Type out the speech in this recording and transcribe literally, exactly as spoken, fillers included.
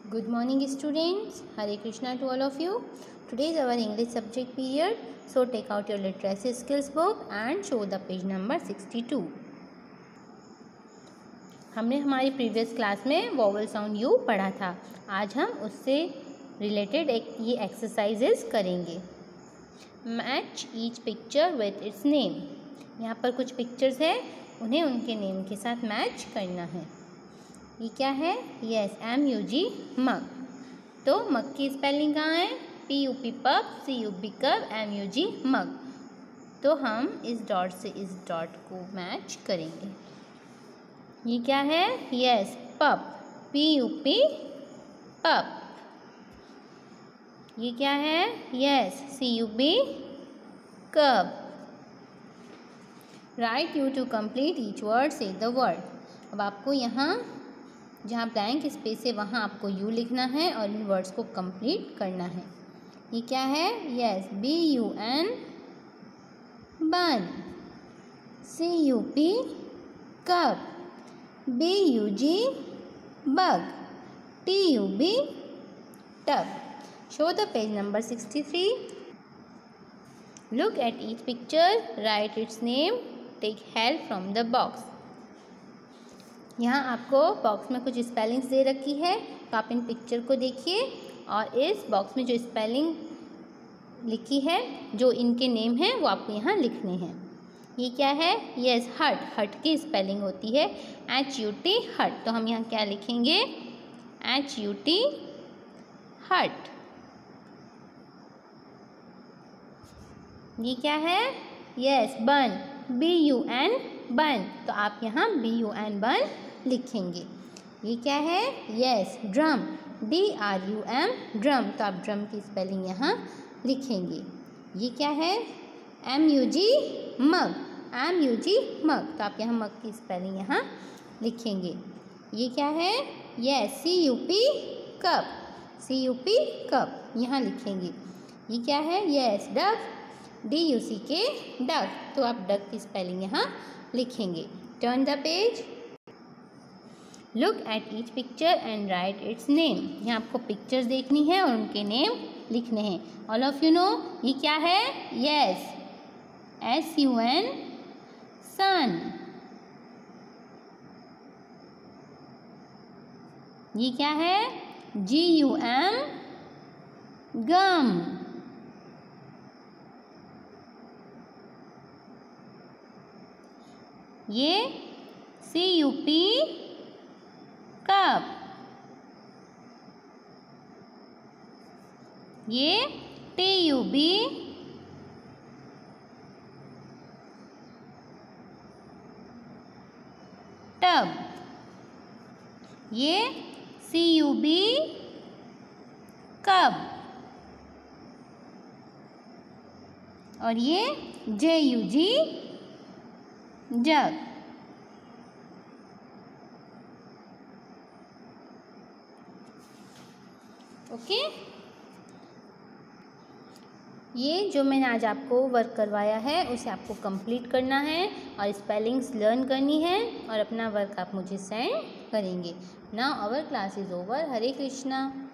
Good morning students. Hare Krishna to all of you. Today is our English subject period. So take out your literacy skills book and show the page number sixty-two. हमने हमारी previous class में vowel sound U पढ़ा था. आज हम उससे related एक ये एक्सरसाइजेस करेंगे. Match each picture with its name. यहाँ पर कुछ पिक्चर्स है, उन्हें उनके नेम के साथ मैच करना है. ये क्या है? Yes, M U G mug. तो मग की स्पेलिंग कहाँ है? P U P pub, C U B cub, M U G mug. तो हम इस डॉट से इस डॉट को मैच करेंगे. ये क्या है? Yes, pub, P U P pub. ये क्या है? Yes, C U B cub. Right you to complete each word से द वर्ड. अब आपको यहाँ जहाँ ब्लैंक स्पेस है वहाँ आपको यू लिखना है और इन वर्ड्स को कंप्लीट करना है. ये क्या है? Yes, B U N bun, C U P cup, B U G bug, T U B tub. Show the page number sixty three. Look at each picture, write its name, take help from the box. यहाँ आपको box में कुछ spellings दे रखी है, तो आप इन picture को देखिए और इस बॉक्स में जो स्पेलिंग लिखी है, जो इनके नेम हैं, वो आपको यहाँ लिखने हैं. ये क्या है? यस, हट. हट की स्पेलिंग होती है एच यू टी हट. तो हम यहाँ क्या लिखेंगे? एच यू टी हट. ये क्या है? यस, बन, बी यू एन बन. तो आप यहाँ बी यू एन बन लिखेंगे. ये क्या है? Yes, drum, D R U M drum. तो आप ड्रम की स्पेलिंग यहाँ लिखेंगे. ये क्या है? M U G mug, M U G mug. तो आप यहाँ मग की स्पेलिंग यहाँ लिखेंगे. ये क्या है? Yes, C U P cup, C U P cup यहाँ लिखेंगे. ये क्या है? Yes, duck, D U C K duck. तो आप डक की स्पेलिंग यहाँ लिखेंगे. Turn the page. Look at each picture and write its name. यहाँ आपको पिक्चर्स देखनी है और उनके नेम लिखने हैं. ऑल ऑफ यू नो ये क्या है? Yes, S U N sun. ये क्या है? G U M gum. ये सी यू पी कप. ये टी यू बी टब. ये सी यू बी कब. और ये जे यू जी जग. ओके, ये जो मैंने आज आपको वर्क करवाया है उसे आपको कंप्लीट करना है और स्पेलिंग्स लर्न करनी है और अपना वर्क आप मुझे सेंड करेंगे. Now our class is over. Hare Krishna.